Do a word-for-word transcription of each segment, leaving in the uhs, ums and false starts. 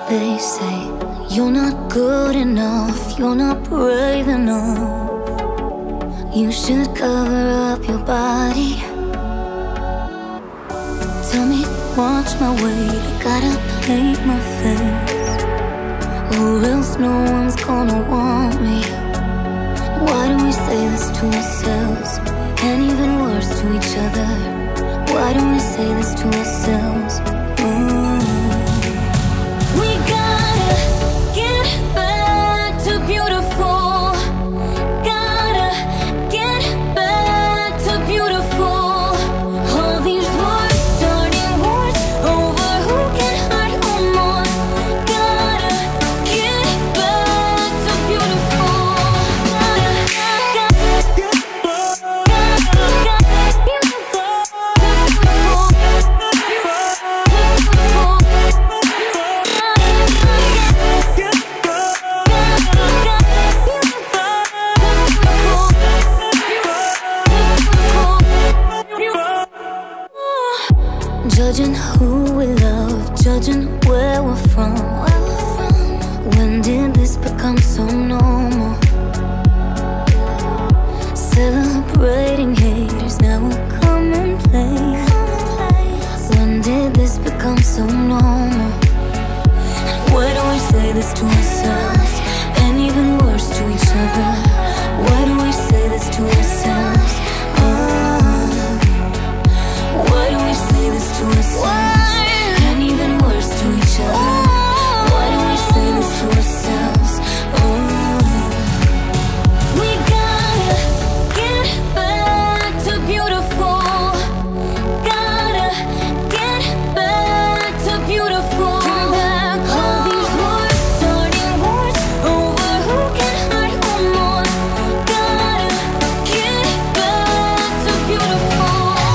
They say you're not good enough, you're not brave enough. You should cover up your body. Tell me, watch my weight, I gotta paint my face, or else no one's gonna want me. Why do we say this to ourselves, and even worse to each other? Why do we say this to ourselves? Mm. We gotta get back to beautiful. Gotta get back to beautiful. All these wars, starting wars over who can hurt who more. Gotta get back to beautiful. Gotta, gotta get back to beautiful. Judging who we love, judging where we're from. When did this become so normal? Celebrating haters now a commonplace. When did this become so normal? Why do we say this to ourselves, and even worse to each other? Why do we say this to ourselves? Oh. Why do we say this to ourselves, and even worse to each other? Why do we say this to ourselves? Oh. We gotta get back to beautiful. Gotta get back to beautiful. All these wars, starting wars over who can hurt who more. Gotta get back to beautiful.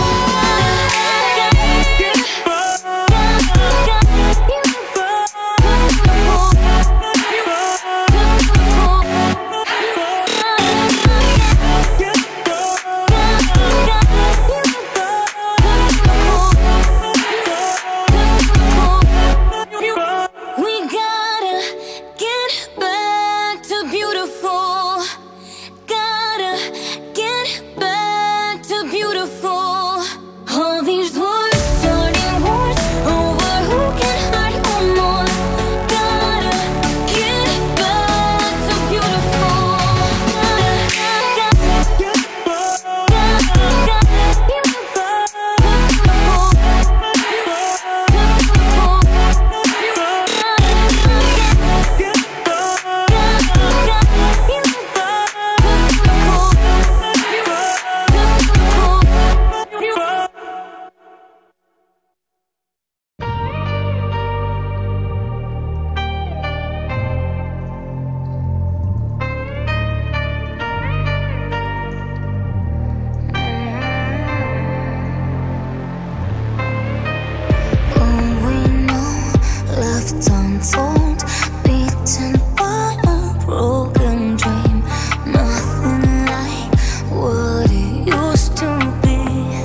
Untold, beaten by a broken dream. Nothing like what it used to be.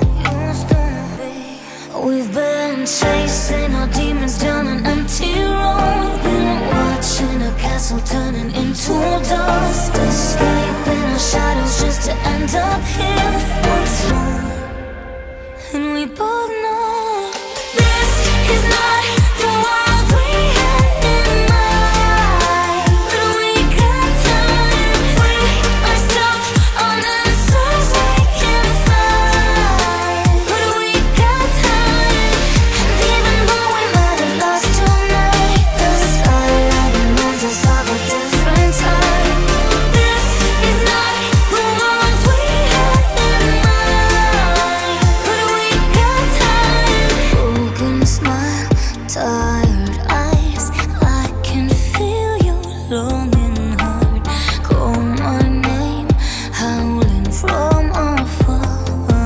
We've been chasing our demons down an empty road. Been watching a castle turning into dust, escaping our shadows just to end up here once more. And we both know this is not the world we had in mind. But we got time, we are stuck on answers we can't find. But we got time, and even though we might have lost tonight, the skyline reminds us of a different time. This is not the world we had in mind. But we got time. Broken smile, tired eyes, I can feel your longing heart. Call my name, howling from afar.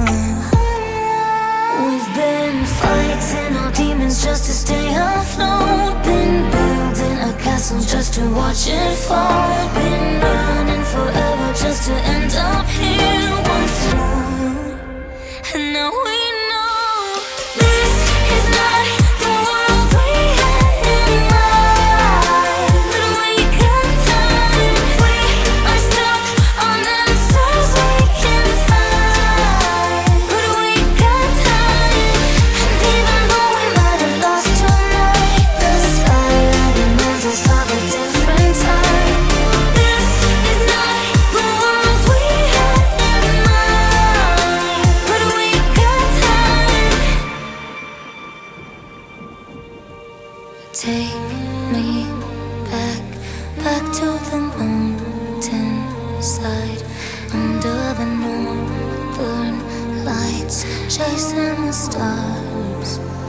We've been fighting our demons just to stay afloat. Been building a castle just to watch it fall. Been running forever just to end up here once more. And now we know this is not the world we had in mind. nights chasing the stars.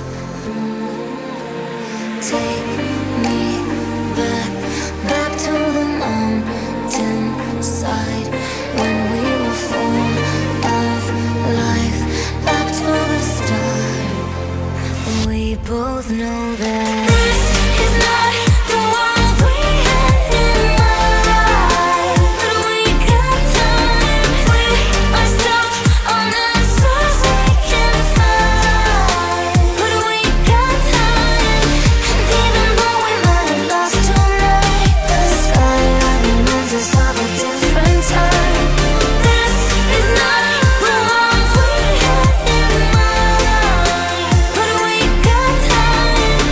Take me back, back to the mountain side when we were full of life. Back to the start. We both know that this is not the world we had in mind, but we got time. We are stuck on answers we can't find, but we got time. And even though we might have lost tonight, the skyline reminds us of a different time. This is not the world we had in mind, but we got time.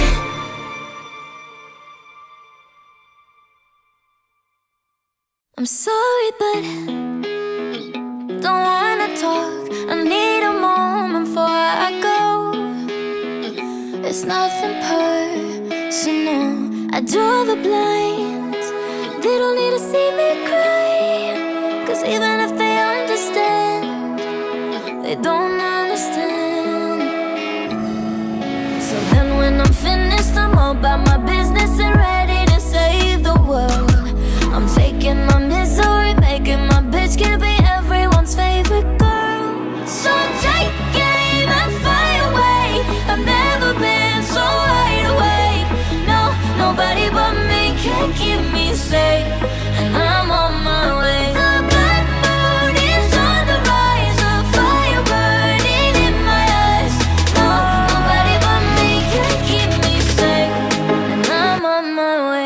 I'm sorry, but don't wanna talk. I need a moment before I go. It's nothing personal. I draw the blinds. They don't need to see me cry, 'cause even if they understand, they don't understand. So then when I'm finished, I'm all about my business and ready to save the world. I'm taking my misery, making my bitch can be everyone's favorite girl. So take aim and fly away. I've never been so wide awake. No, nobody but me can keep me safe, and I'm on my way. The blood moon is on the rise, a fire burning in my eyes. No, nobody but me can keep me safe, and I'm on my way.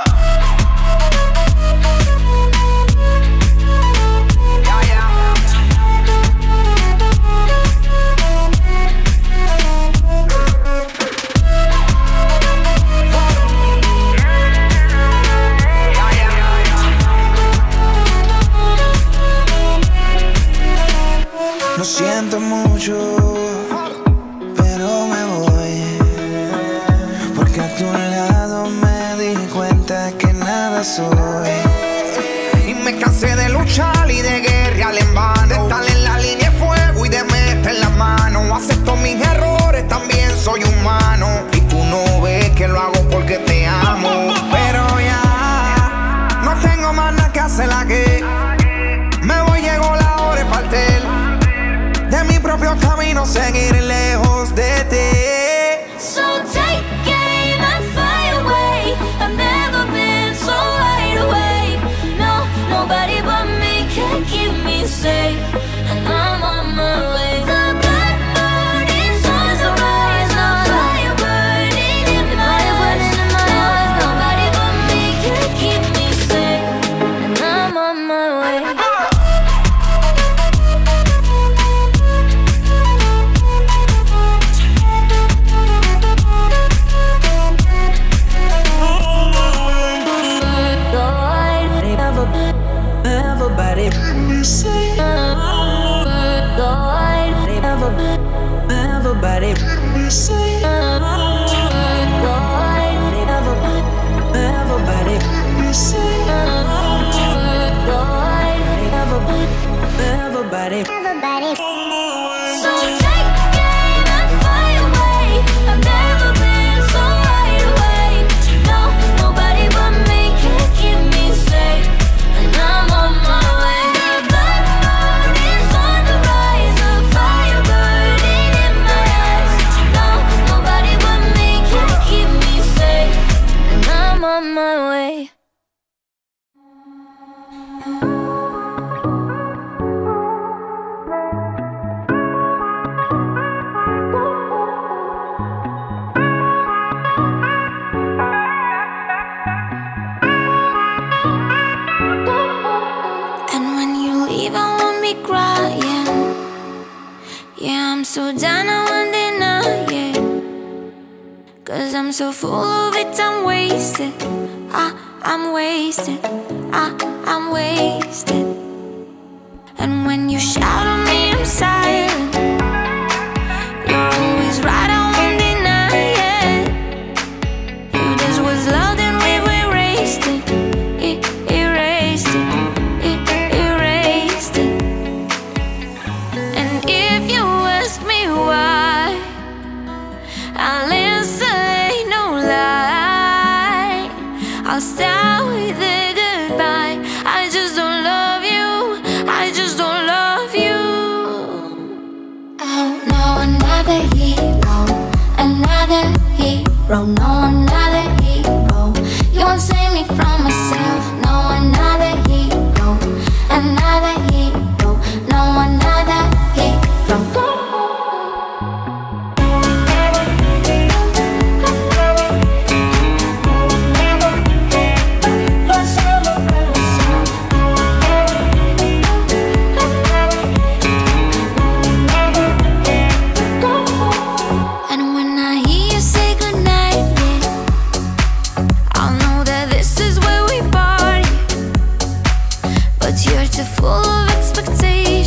Lo siento mucho, pero me voy, porque a tu lado me di cuenta que nada soy. Y me cansé de luchar y de guerrear en vano, de estar en la línea de fuego y de meter la mano. Acepto mis errores, también soy humano, y tú no ves que lo hago porque te amo. Pero ya no tengo más nada que hacer aquí. Me voy, llegó la hora de partir de mi propio camino, seguir lejos de ti. So take aim and fly away. I've never been so wide awake. No, nobody but me can keep me safe, and I'm on my way. The blood moon is on the rise, a fire burning in my eyes. No, nobody but me can keep me safe, and I'm on my way. Everybody, everybody, everybody, everybody. So take aim and fly away. I've never been so wide awake. No, nobody but me can keep me safe, and I'm on my way. The blood moon is on the rise, a fire burning in my eyes. No, nobody but me can keep me safe, and I'm on my way. Crying, yeah, I'm so down, I won't deny it, 'cause I'm so full of it, I'm wasted. I, I'm wasted, I, I'm wasted. And when you shout at me, I'm silent. You're always right, I won't deny it. You just was loved and we've erased it, it erased it, it erased it. And if you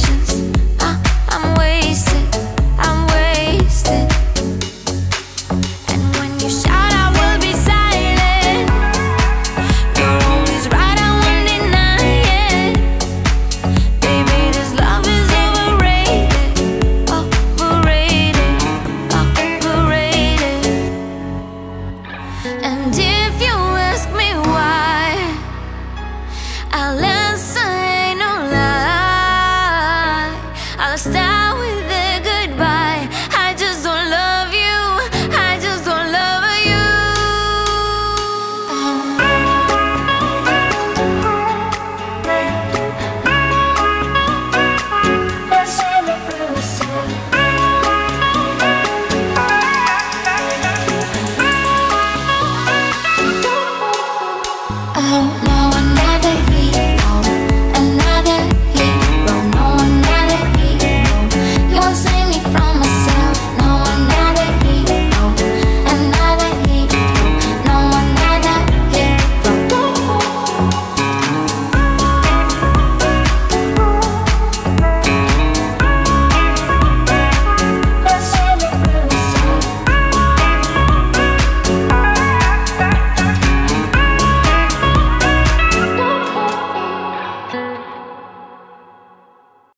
patience.